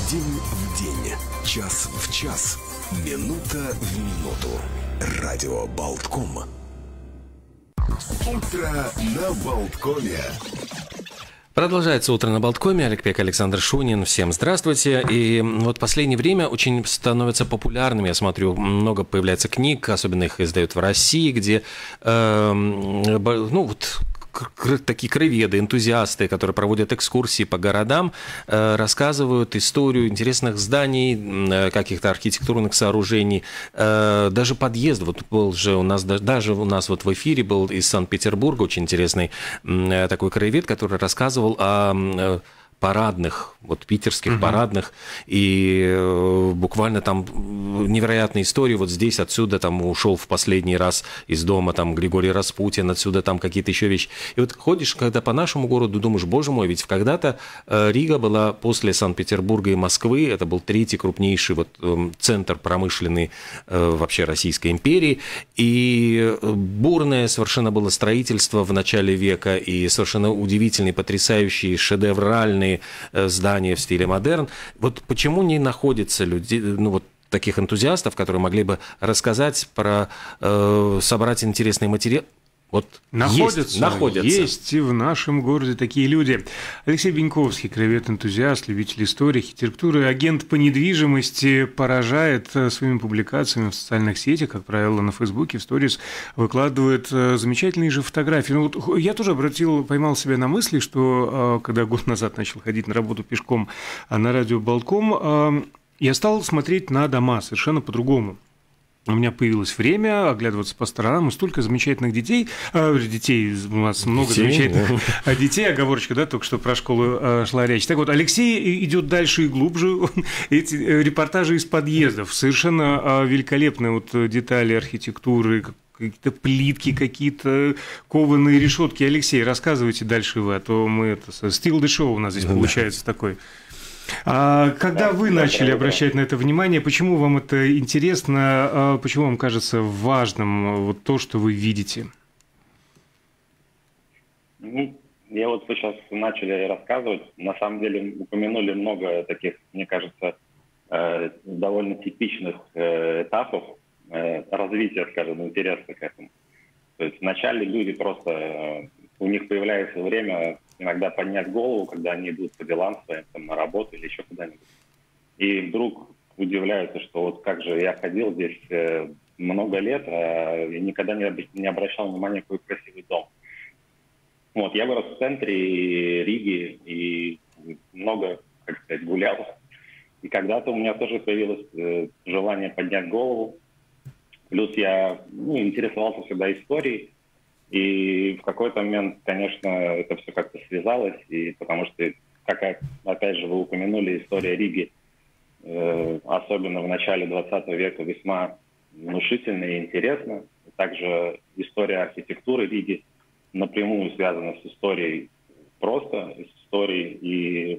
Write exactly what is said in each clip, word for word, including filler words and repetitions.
День в день, час в час, минута в минуту. Радио Болтком. Утро на Болткоме. Продолжается «Утро на Болткоме». Олег Пек, Александр Шунин. Всем здравствуйте. И вот в последнее время очень становятся популярными, я смотрю, много появляется книг, особенно их издают в России, где, э, ну вот, такие краеведы, энтузиасты, которые проводят экскурсии по городам, рассказывают историю интересных зданий, каких-то архитектурных сооружений, даже подъезд. Вот был же у нас, даже у нас вот в эфире был из Санкт-Петербурга очень интересный такой краевед, который рассказывал о парадных, вот питерских uh-huh. парадных, и э, буквально там невероятные истории. Вот здесь, отсюда там ушел в последний раз из дома там Григорий Распутин, отсюда там какие-то еще вещи. И вот ходишь, когда по нашему городу, думаешь, боже мой, ведь когда-то э, Рига была после Санкт-Петербурга и Москвы, это был третий крупнейший вот э, центр промышленный э, вообще Российской империи, и бурное совершенно было строительство в начале века, и совершенно удивительные, потрясающие, шедевральные здания в стиле модерн. Вот почему не находится людей, ну вот таких энтузиастов, которые могли бы рассказать про, э, собрать интересный материал? Вот находятся, есть, находятся. Есть и в нашем городе такие люди. Алексей Беньковский, краевед-энтузиаст, любитель истории, архитектуры, агент по недвижимости, поражает своими публикациями в социальных сетях, как правило, на Фейсбуке, в сторис, выкладывает замечательные же фотографии. Ну, вот я тоже обратил, поймал себя на мысли, что когда год назад начал ходить на работу пешком на радио Болтком, я стал смотреть на дома совершенно по-другому. У меня появилось время оглядываться по сторонам, и столько замечательных детей, э, детей, у нас много детей, замечательных да. детей, оговорочка, да, только что про школу э, шла речь. Так вот, Алексей идет дальше и глубже, эти репортажи из подъездов, совершенно э, великолепные вот детали архитектуры, какие-то плитки, какие-то кованые решетки. Алексей, рассказывайте дальше вы, а то мы, это, Steal the Show у нас здесь получается такой. А когда вы начали обращать на это внимание, почему вам это интересно, почему вам кажется важным вот то, что вы видите? Ну, я вот вы сейчас начали рассказывать, на самом деле упомянули много таких, мне кажется, довольно типичных этапов развития, скажем, интереса к этому. То есть вначале люди просто, у них появляется время иногда поднять голову, когда они идут по делам своим, там, на работу или еще куда-нибудь. И вдруг удивляются, что вот как же я ходил здесь э, много лет, а я никогда не, не обращал внимания, какой красивый дом. Вот, я вырос в центре Риги и много, как сказать, гулял. И когда-то у меня тоже появилось э, желание поднять голову. Плюс я ну, интересовался всегда историей. И в какой-то момент, конечно, это все как-то связалось, и потому что, как опять же вы упомянули, история Риги, э, особенно в начале двадцатого века, весьма внушительна и интересна. Также история архитектуры Риги напрямую связана с историей просто, с историей и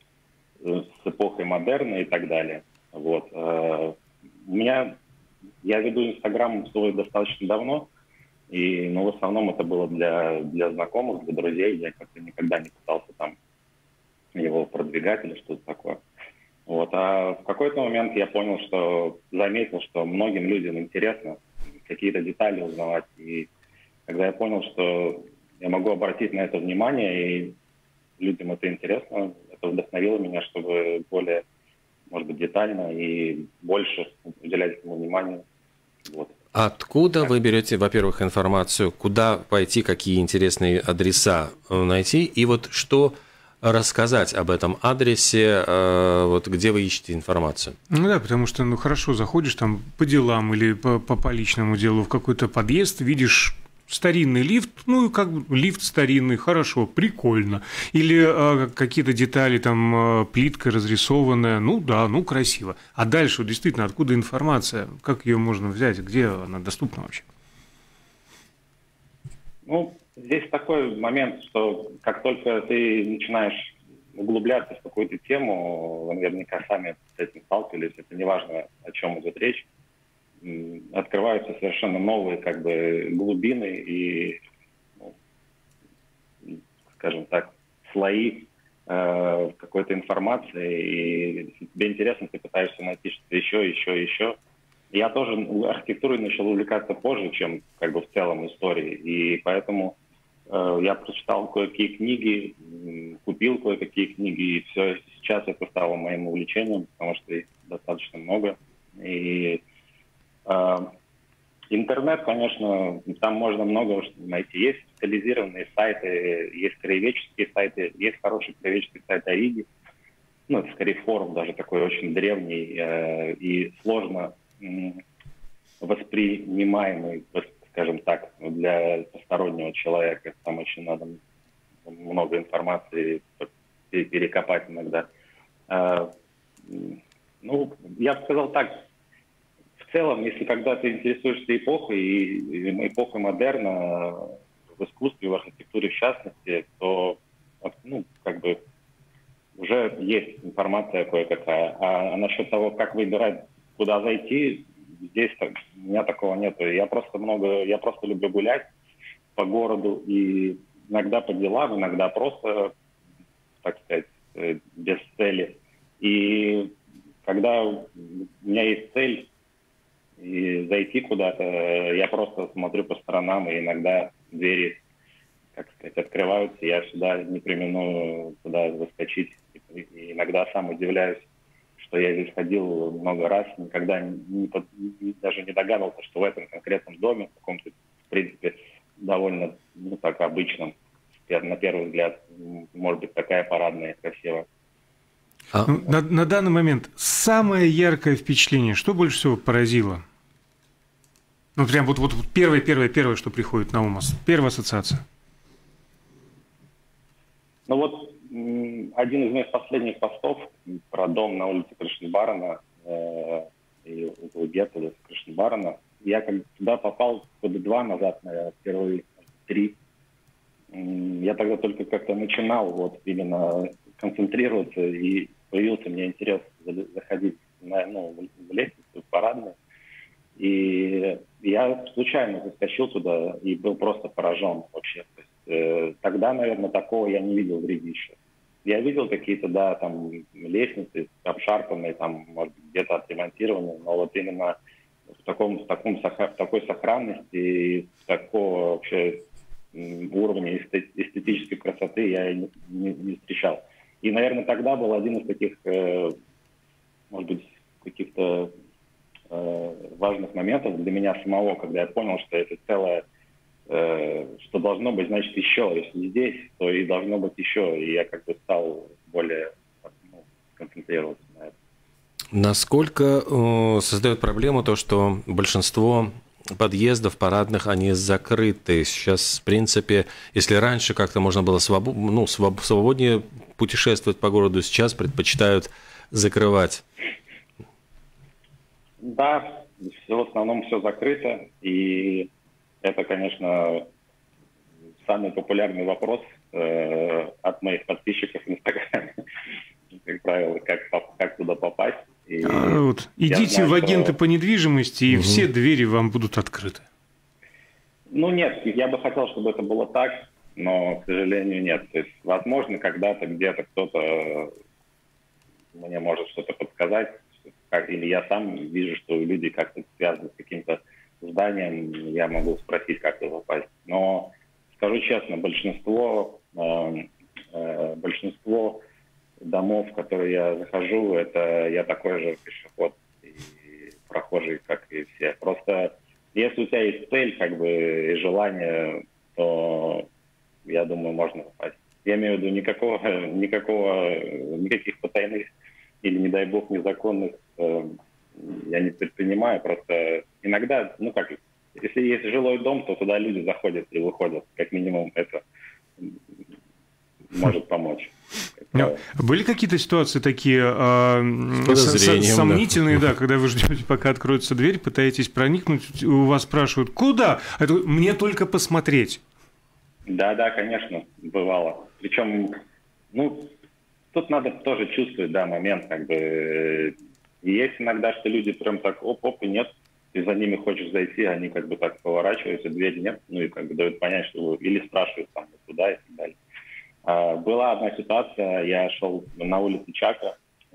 с эпохой модерна и так далее. Вот. Э, у меня, я веду Инстаграм свой достаточно давно. И, ну, в основном это было для, для знакомых, для друзей. Я как-то никогда не пытался там его продвигать или что-то такое. Вот. А в какой-то момент я понял, что заметил, что многим людям интересно какие-то детали узнавать. И когда я понял, что я могу обратить на это внимание, и людям это интересно, это вдохновило меня, чтобы более, может быть, детально и больше уделять этому внимание. Вот. Откуда вы берете, во-первых, информацию, куда пойти, какие интересные адреса найти, и вот что рассказать об этом адресе, вот где вы ищете информацию? Ну да, потому что, ну хорошо, заходишь там по делам или по, по, по личному делу в какой-то подъезд, видишь старинный лифт, ну и как бы лифт старинный, хорошо, прикольно. Или э, какие-то детали, там э, плитка разрисованная, ну да, ну красиво. А дальше действительно откуда информация, как ее можно взять, где она доступна вообще? Ну, здесь такой момент, что как только ты начинаешь углубляться в какую-то тему, вы наверняка сами с этим сталкивались, это неважно, о чем идет речь, открываются совершенно новые как бы глубины и, ну, скажем так, слои э, какой-то информации, и если тебе интересно, ты пытаешься найти что-то еще, еще, еще. Я тоже архитектурой начал увлекаться позже, чем как бы в целом истории, и поэтому э, я прочитал кое-какие книги, купил кое-какие книги, и все, сейчас это стало моим увлечением, потому что их достаточно много. И э, интернет, конечно, там можно много найти. Есть специализированные сайты, есть краеведческие сайты, есть хороший краеведческий сайт Аиги. Ну, это скорее форум, даже такой очень древний э, и сложно э, воспринимаемый, скажем так, для постороннего человека. Там очень надо много информации перекопать иногда. Э, ну, я бы сказал так. В целом, если когда ты интересуешься эпохой, и эпохой модерна, в искусстве, в архитектуре в частности, то, ну, как бы, уже есть информация кое-какая. А, а насчет того, как выбирать, куда зайти, здесь так, у меня такого нету. Я просто много, я просто люблю гулять по городу, и иногда по делам, иногда просто, так сказать, без цели. И когда у меня есть цель, и зайти куда-то, я просто смотрю по сторонам, и иногда двери, как сказать, открываются, я сюда не премину туда заскочить. И иногда сам удивляюсь, что я здесь ходил много раз, никогда не, не, даже не догадывался, что в этом конкретном доме, в каком-то, в принципе, довольно, ну, так, обычном, на первый взгляд, может быть, такая парадная и красивая. А... На, на данный момент самое яркое впечатление, что больше всего поразило? Ну, прям вот, вот первое, первое, первое, что приходит на ум, первая ассоциация. Ну вот один из моих последних постов про дом на улице Кришнабарана э, и около гетто Кришнабарана, я как туда попал года два назад, наверное, первые три. Я тогда только как-то начинал вот именно концентрироваться, и появился мне интерес заходить на, ну, в лестницу, в парадную. И я случайно заскочил туда и был просто поражен вообще. То есть, э, тогда, наверное, такого я не видел в Риге еще. Я видел какие-то, да, там, лестницы обшарпанные, там, может быть, где-то отремонтированные, но вот именно в, таком, в, таком, в такой сохранности и такого вообще уровня эстетической красоты я не, не, не встречал. И, наверное, тогда был один из таких, э, может быть, каких-то э, важных моментов для меня самого, когда я понял, что это целое, э, что должно быть, значит, еще. Если здесь, то и должно быть еще. И я как бы стал более, ну, концентрироваться на этом. Насколько э, создает проблему то, что большинство подъездов парадных, они закрыты. Сейчас, в принципе, если раньше как-то можно было свобод... ну, своб... свободнее путешествовать по городу, сейчас предпочитают закрывать. Да, все, в основном все закрыто. И это, конечно, самый популярный вопрос э, от моих подписчиков в Инстаграме. Как правило, как, как туда попасть. И а, вот. Идите знаю, в агенты что... по недвижимости, и угу. все двери вам будут открыты. Ну нет, я бы хотел, чтобы это было так, но, к сожалению, нет. То есть, возможно, когда-то где-то кто-то мне может что-то подсказать, как, или я сам вижу, что люди как-то связаны с каким-то зданием, я могу спросить, как туда попасть. Но, скажу честно, большинство, э, э, большинство домов, в которые я захожу, это я такой же пешеход и прохожий, как и все. Просто если у тебя есть цель, как бы, и желание, то, я думаю, можно попасть. Я имею в виду никакого, никакого, никаких потайных или, не дай бог, незаконных э, я не предпринимаю. Просто иногда, ну как, если есть жилой дом, то туда люди заходят и выходят. Как минимум это может помочь. Ну, были какие-то ситуации такие э, сомнительные, да. да, когда вы ждете, пока откроется дверь, пытаетесь проникнуть, у вас спрашивают, куда? Это мне только посмотреть. Да, да, конечно, бывало. Причем, ну, тут надо тоже чувствовать, да, момент, как бы. И есть иногда, что люди прям так, оп-оп, и нет, ты за ними хочешь зайти, они как бы так поворачиваются, двери нет, ну и как бы дают понять, что вы, или спрашивают там, куда и так далее. Была одна ситуация, я шел на улице Чака,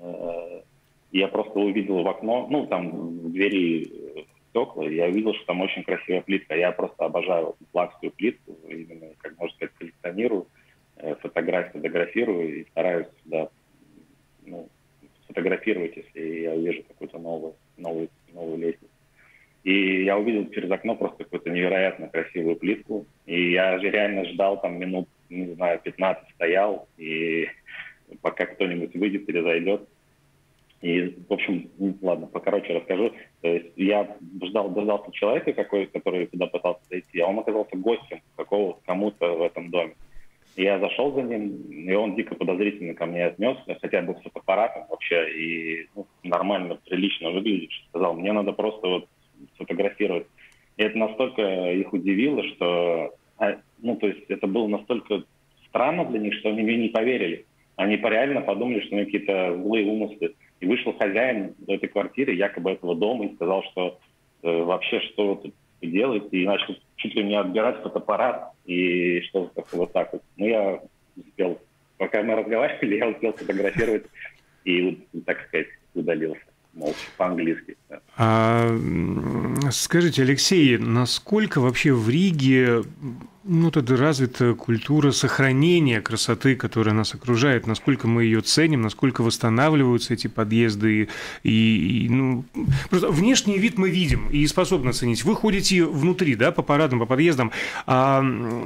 я просто увидел в окно, ну, там в двери стекла, я увидел, что там очень красивая плитка. Я просто обожаю плакскую плитку, именно, как можно сказать, коллекционирую, фотографию фотографирую и стараюсь, да, ну, фотографировать, если я увижу какую-то новую, новую, новую лестницу. И я увидел через окно просто какую-то невероятно красивую плитку. И я же реально ждал там минут, не знаю, пятнадцать стоял, и пока кто-нибудь выйдет или зайдет. И, в общем, ладно, покороче расскажу. То есть я ждал, дождался человека, какой, который туда пытался зайти, а он оказался гостем какого-то кому-то в этом доме. И я зашел за ним, и он дико подозрительно ко мне отнесся, хотя был с фотоаппаратом вообще, и ну, нормально, прилично выглядит. Сказал, мне надо просто вот сфотографировать. И это настолько их удивило, что, ну, то есть это было настолько странно для них, что они мне не поверили. Они реально подумали, что у них какие-то злые умыслы. И вышел хозяин этой квартиры, якобы этого дома, и сказал, что э, вообще, что вы тут делаете, и начал чуть ли не отбирать фотоаппарат, и что вот так вот. Ну, я успел, пока мы разговаривали, я успел фотографировать, и, так сказать, удалился. Молча, по-английски. Да. А, скажите, Алексей, насколько вообще в Риге ну, тогда развита культура сохранения красоты, которая нас окружает, насколько мы ее ценим, насколько восстанавливаются эти подъезды, и, и ну, просто внешний вид мы видим и способны оценить. Вы ходите внутри, да, по парадам, по подъездам, а,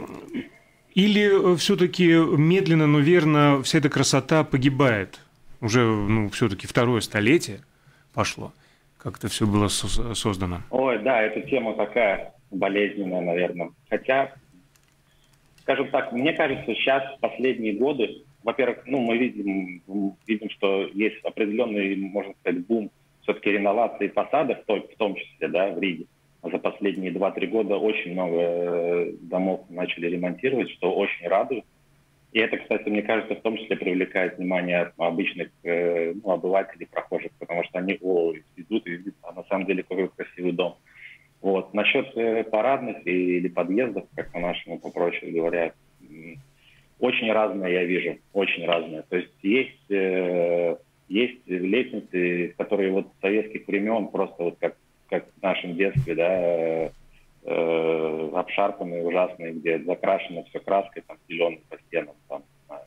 или все-таки медленно, но верно вся эта красота погибает? Уже, ну, все-таки второе столетие пошло, как это все было создано. Ой, да, эта тема такая болезненная, наверное. Хотя, скажем так, мне кажется, сейчас, последние годы, во-первых, ну, мы видим, видим, что есть определенный, можно сказать, бум все-таки реновации фасадов, в том числе, да, в Риге. За последние два-три года очень много домов начали ремонтировать, что очень радует. И это, кстати, мне кажется, в том числе привлекает внимание обычных э, ну, обывателей, прохожих, потому что они о, идут и видят, а на самом деле какой красивый дом. Вот. Насчет э, парадных и, или подъездов, как по-нашему, попроще говоря, очень разное я вижу, очень разное. То есть есть, э, есть лестницы, которые вот с советских времен просто вот как, как в нашем детстве, да, э, э, обшарпанные, ужасные, где закрашено все краской, там, зеленой по стенам, там,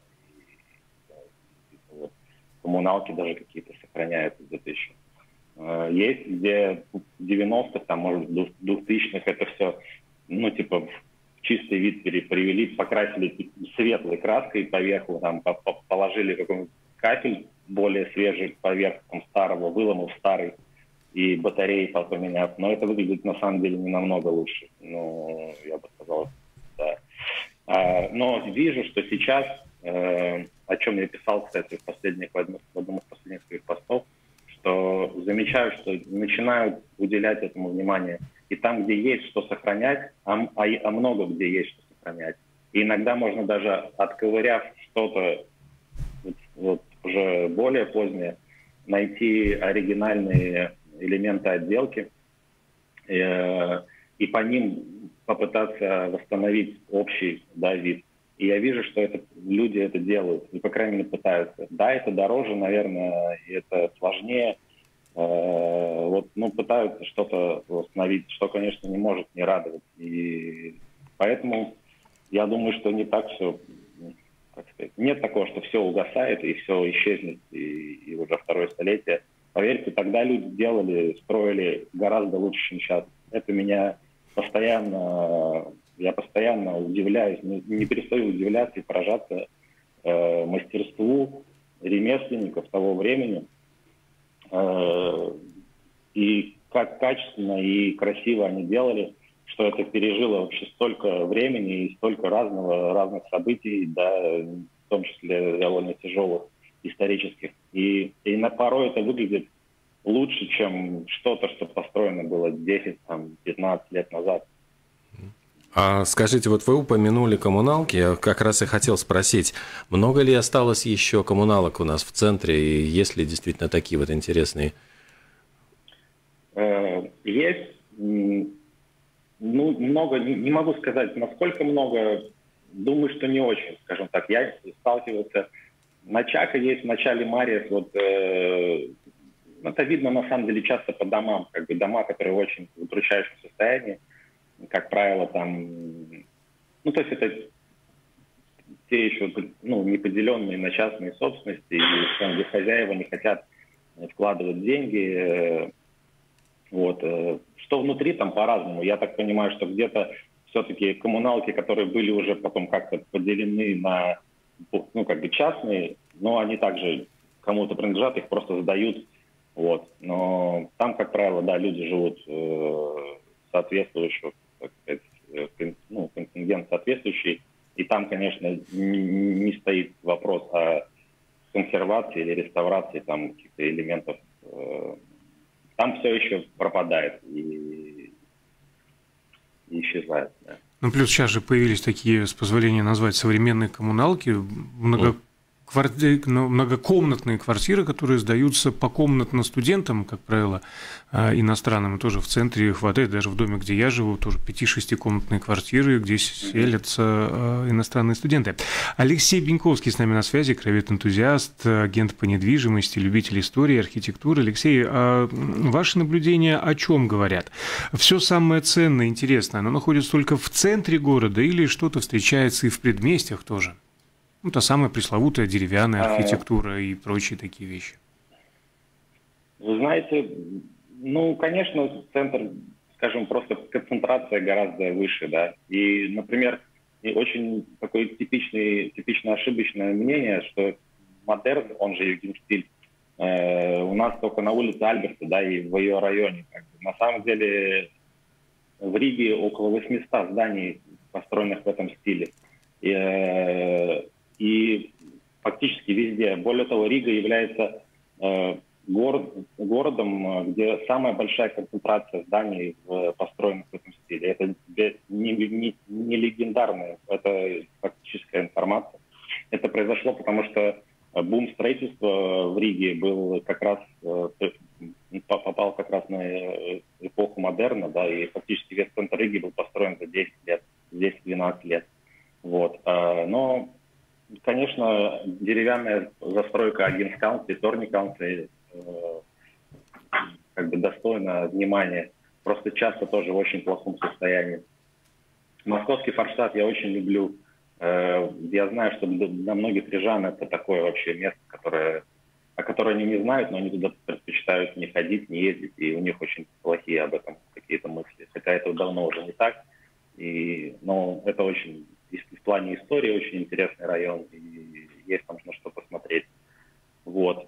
и, и, вот, коммуналки даже какие-то сохраняют где-то еще. Э, есть, где в девяностых, там, может, в двухтысячных это все, ну, типа, в чистый вид привели, покрасили светлой краской поверху, там, положили какой-нибудь кафель более свежий поверх там, старого, выломав старый, и батареи поменяв. Но это выглядит на самом деле не намного лучше. Ну, я бы сказал, да. А, но вижу, что сейчас, э, о чем я писал, кстати, в, последних, в одном из последних своих постов, что замечаю, что начинают уделять этому внимание. И там, где есть что сохранять, а, а, а много где есть что сохранять. И иногда можно даже, отковыряв что-то вот, вот, уже более позднее, найти оригинальные элементы отделки э, и по ним попытаться восстановить общий, да, вид. И я вижу, что это, люди это делают, и, по крайней мере, пытаются. Да, это дороже, наверное, и это сложнее. Э, вот, ну, пытаются что-то восстановить, что, конечно, не может не радовать. И поэтому я думаю, что не так все, как сказать, нет такого, что все угасает и все исчезнет, и, и уже второе столетие. Поверьте, тогда люди делали, строили гораздо лучше, чем сейчас. Это меня постоянно, я постоянно удивляюсь, не, не перестаю удивляться и поражаться э, мастерству ремесленников того времени. Э, и как качественно и красиво они делали, что это пережило вообще столько времени и столько разного, разных событий, да, в том числе довольно тяжелых, исторических. И, и на порой это выглядит лучше, чем что-то, что построено было десять-пятнадцать лет назад. А скажите, вот вы упомянули коммуналки, я как раз и хотел спросить, много ли осталось еще коммуналок у нас в центре, и есть ли действительно такие вот интересные? Есть. Ну, много, не могу сказать, насколько много. думаю, что не очень, скажем так. Я сталкивался... На Чака есть, в начале Мариев, вот, э, это видно на самом деле часто по домам, как бы дома, которые в очень удручающем состоянии, как правило, там, ну, то есть это те еще, ну, не поделенные на частные собственности, и там, где хозяева не хотят вкладывать деньги, э, вот, э, что внутри там по-разному. Я так понимаю, что где-то все-таки коммуналки, которые были уже потом как-то поделены на, ну, как бы частные, но они также кому-то принадлежат, их просто сдают. Вот. Но там, как правило, да, люди живут э, соответствующего, так сказать, э, ну, контингент соответствующий. И там, конечно, не, не стоит вопрос о консервации или реставрации там каких-то элементов. Э, там все еще пропадает и, и исчезает. Да. Ну, плюс сейчас же появились такие, с позволения назвать, современные коммуналки, много, кварти... многокомнатные квартиры, которые сдаются покомнатно студентам, как правило, иностранным, и тоже в центре хватает, даже в доме, где я живу, тоже пяти-шестикомнатные квартиры, где селятся иностранные студенты. Алексей Беньковский с нами на связи, краевед-энтузиаст, агент по недвижимости, любитель истории, архитектуры. Алексей, а ваши наблюдения о чем говорят? Все самое ценное, интересное, оно находится только в центре города или что-то встречается и в предместьях тоже? Ну, та самая пресловутая деревянная архитектура и прочие такие вещи. Вы знаете, ну, конечно, центр, скажем, просто концентрация гораздо выше, да. И, например, очень такое типичное, типично ошибочное мнение, что модерн, он же югенстиль, э, у нас только на улице Альберта, да, и в ее районе. Как бы. На самом деле в Риге около восьмисот зданий, построенных в этом стиле. И, э, и фактически везде. Более того, Рига является э, город, городом, где самая большая концентрация зданий, в, построенных в этом стиле. Это не, не, не легендарная, это фактическая информация. Это произошло потому, что бум строительства в Риге был как раз, попал как раз на эпоху модерна, да, и фактически весь центр Риги был построен за десять лет, десять-двенадцать лет. Вот. Но, конечно, деревянная застройка Агенскаунти, Торникаунти как бы достойна внимания. Просто часто тоже в очень плохом состоянии. Московский Форштадт я очень люблю. Я знаю, что для многих рижан это такое вообще место, которое, о котором они не знают, но они туда предпочитают не ходить, не ездить, и у них очень плохие об этом какие-то мысли. Хотя это давно уже не так. И, но это очень, в плане истории, очень интересный район, и есть там на что посмотреть. Вот.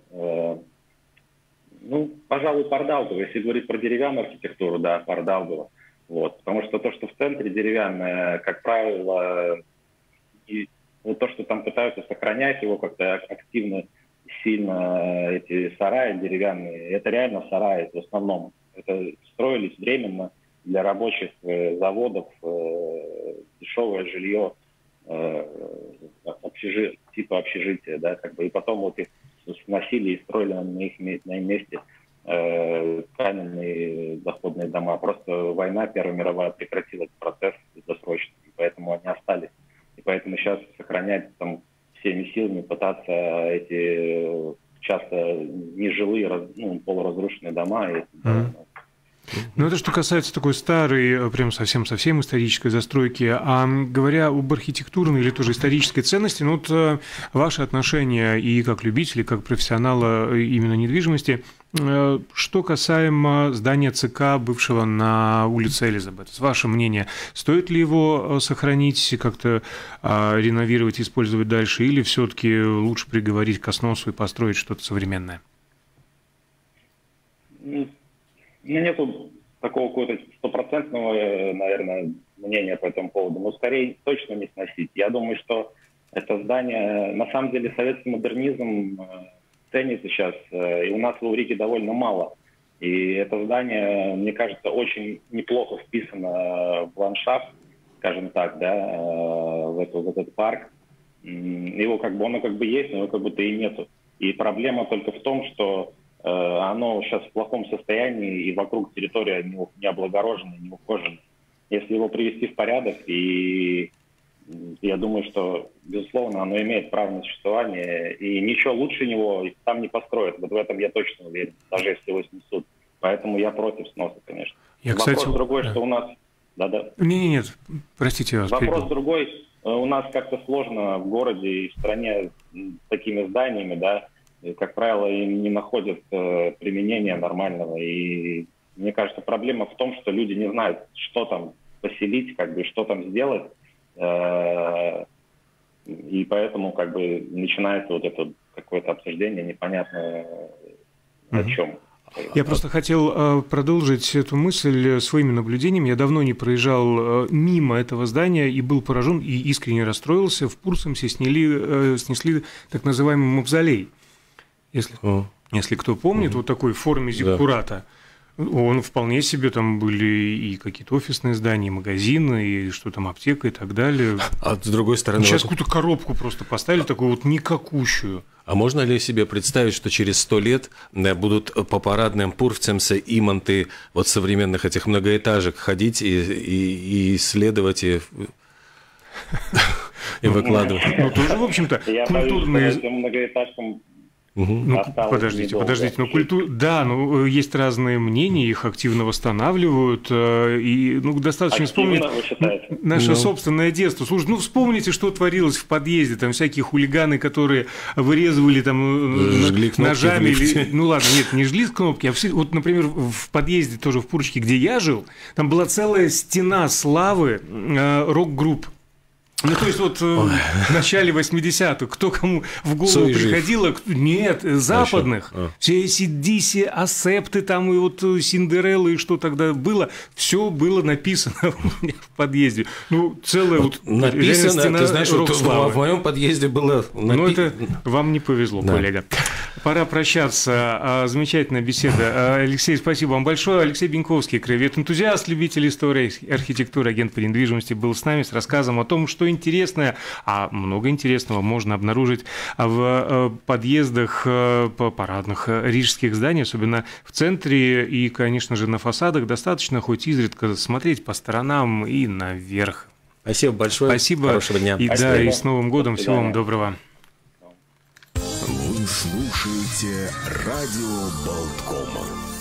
Ну, пожалуй, Пардаугава. Если говорить про деревянную архитектуру, да, Пардаугава. Вот. Потому что то, что в центре деревянное, как правило, и вот то, что там пытаются сохранять его как-то активно, сильно, эти сараи деревянные, это реально сараи в основном. Это строились временно для рабочих э, заводов, э, дешевое жилье, э, общежи... типа общежития, да, как бы, и потом вот их сносили и строили на их, на их месте э, каменные доходные дома. Просто война Первая мировая прекратила этот процесс досрочно, и поэтому они остались. И поэтому сейчас сохранять там всеми силами, пытаться эти часто нежилые, ну, полуразрушенные дома. И, mm-hmm. Ну, это что касается такой старой, прям совсем-совсем исторической застройки. А говоря об архитектурной или тоже исторической ценности, ну, вот ваше отношение и как любителя, и как профессионала именно недвижимости, что касаемо здания ЦК, бывшего на улице Элизабет, ваше мнение, стоит ли его сохранить, как-то реновировать, использовать дальше, или все-таки лучше приговорить к сносу и построить что-то современное? У меня нету такого какого-то стопроцентного, наверное, мнения по этому поводу. Но скорее точно не сносить. Я думаю, что это здание, на самом деле, советский модернизм ценится сейчас. И у нас в Риге довольно мало. И это здание, мне кажется, очень неплохо вписано в ландшафт, скажем так, да, в, эту, в этот парк. Его как бы, оно как бы есть, но его как будто и нету. И проблема только в том, что оно сейчас в плохом состоянии, и вокруг территория не облагорожена, не ухожена. Если его привести в порядок и я думаю, что, безусловно, оно имеет право на существование, и ничего лучше него там не построят. Вот в этом я точно уверен, даже если его снесут. Поэтому я против сноса, конечно. Я, Вопрос кстати, другой, да. что у нас... Да-да. Не-не, нет, простите, я вас Вопрос перебил. другой. У нас как-то сложно в городе и в стране с такими зданиями, да, и, как правило, им не находят э, применения нормального. И мне кажется, проблема в том, что люди не знают, что там поселить, как бы, что там сделать. Э, и поэтому как бы начинается вот это какое-то обсуждение непонятно о чем. Я просто хотел э, продолжить эту мысль своими наблюдениями. Я давно не проезжал э, мимо этого здания и был поражен и искренне расстроился. В Пурсамсе снесли, э, снесли так называемый мавзолей. Если, mm. если кто помнит, mm-hmm. вот такой в форме зиккурата. Да. Он вполне себе, там были и какие-то офисные здания, и магазины, и что там, аптека и так далее. А с другой стороны... Сейчас вот... какую-то коробку просто поставили, такую вот никакущую. А можно ли себе представить, что через сто лет будут по парадным Пурсамсе иманты вот современных этих многоэтажек ходить и, и, и исследовать, и, и выкладывать? Ну, тоже, в общем-то, культурные... многоэтажкам... Угу. Ну, подождите, недолго. подождите, ну культура, да, ну есть разные мнения, их активно восстанавливают, и ну достаточно активно, вспомнить наше ну. собственное детство. Слушай, ну вспомните, что творилось в подъезде, там всякие хулиганы, которые вырезывали там жгли ножами, или, ну ладно, нет, не жгли кнопки, а все, вот, например, в подъезде тоже в Пурочке, где я жил, там была целая стена славы э, рок-групп. Ну, то есть, вот Ой. в начале восьмидесятых, кто кому в голову Сой приходило, кто... нет, западных, а. все эси ди си, Асепты, там и вот Синдереллы, и что тогда было, все было написано у меня в подъезде. Ну, целая вот, вот написано, ты знаешь, вот в моем подъезде было написано. Ну, это вам не повезло, да. коллега. Пора прощаться. Замечательная беседа. Алексей, спасибо вам большое. Алексей Беньковский, краевед-энтузиаст, любитель истории, архитектуры, агент по недвижимости, был с нами с рассказом о том, что интересное, а много интересного можно обнаружить в подъездах парадных рижских зданий, особенно в центре и, конечно же, на фасадах. Достаточно хоть изредка смотреть по сторонам и наверх. Спасибо большое. Спасибо. Хорошего дня. И, Спасибо. Да, и с Новым годом. Всего вам доброго. Вы слушаете радио Болткома.